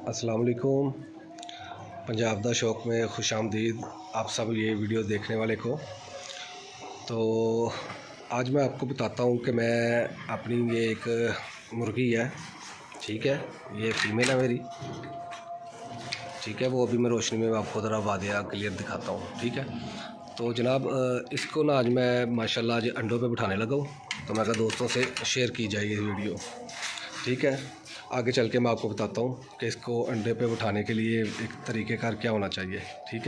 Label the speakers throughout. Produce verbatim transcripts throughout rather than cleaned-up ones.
Speaker 1: अस्सलाम वालेकुम। पंजाब दा शौक में खुश आमदीद आप सब ये वीडियो देखने वाले को। तो आज मैं आपको बताता हूँ कि मैं अपनी ये एक मुर्गी है, ठीक है, ये फीमेल है मेरी, ठीक है। वो अभी मैं रोशनी में आपको ज़रा वादिया क्लियर दिखाता हूँ, ठीक है। तो जनाब इसको ना आज मैं माशाल्लाह आज अंडों पे बिठाने लगा हूँ, तो मैं कहा दोस्तों से शेयर की जाए ये वीडियो, ठीक है। आगे चल के मैं आपको बताता हूँ कि इसको अंडे पे उठाने के लिए एक तरीक़ेकार क्या होना चाहिए, ठीक है।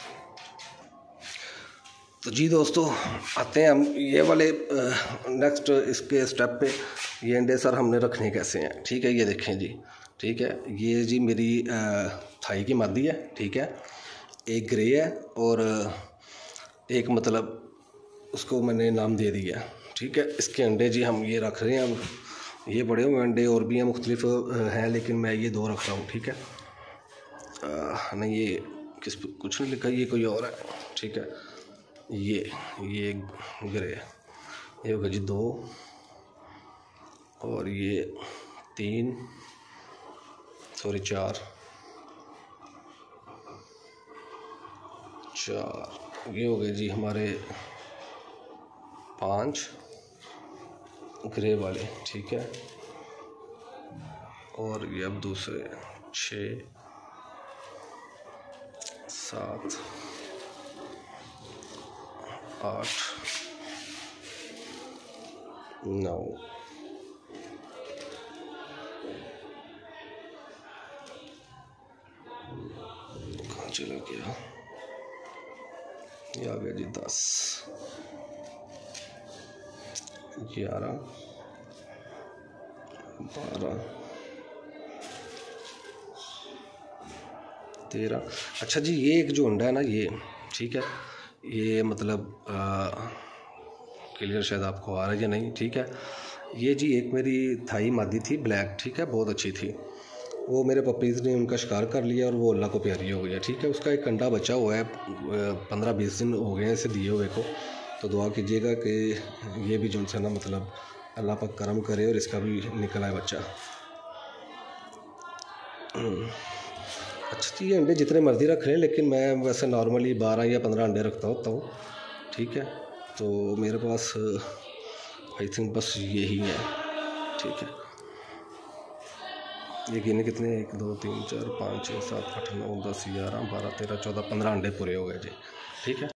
Speaker 1: तो जी दोस्तों, आते हैं हम ये वाले नेक्स्ट इसके स्टेप पे। ये अंडे सर हमने रखने कैसे हैं, ठीक है। ये देखें जी, ठीक है। ये जी मेरी थाई की मादी है, ठीक है। एक ग्रे है और एक मतलब उसको मैंने नाम दे दिया, ठीक है। इसके अंडे जी हम ये रख रहे हैं। हम ये बड़े हुए अंडे और भी हैं, मुख्तलिफ हैं, लेकिन मैं ये दो रख रहा हूँ, ठीक है। आ, नहीं ये किस कुछ नहीं लिखा, ये कोई और है, ठीक है। ये ये ग्रे, ये होगा जी दो, और ये तीन, सॉरी चार चार ये हो गए जी हमारे पाँच ग्रे वाले, ठीक है। और ये अब दूसरे छः, सात, आठ, नौ, कहाँ चला गया, ये आ गया जी दस, ग्यारह, बारह, तेरह। अच्छा जी, ये एक जो अंडा है ना ये, ठीक है, ये मतलब क्लियर शायद आपको आ रहा है या नहीं, ठीक है। ये जी एक मेरी थाई मादी थी ब्लैक, ठीक है, बहुत अच्छी थी। वो मेरे पपीज़ ने उनका शिकार कर लिया और वो अल्लाह को प्यारी हो गया, ठीक है। उसका एक अंडा बचा हुआ है, पंद्रह बीस दिन हो गए इसे दिए हुए को। तो दुआ कीजिएगा कि ये भी जो है ना मतलब अल्लाह पाक करम करे और इसका भी निकल आए बच्चा। अच्छा जी, ये अंडे जितने मर्ज़ी रख लें, लेकिन मैं वैसे नॉर्मली बारह या पंद्रह अंडे रखता होता हूँ, ठीक है। तो मेरे पास आई थिंक बस यही है, ठीक है। ये गिने कितने, एक दो तीन चार पाँच छः सात आठ नौ दस ग्यारह बारह तेरह चौदह पंद्रह अंडे पूरे हो गए जी, ठीक है।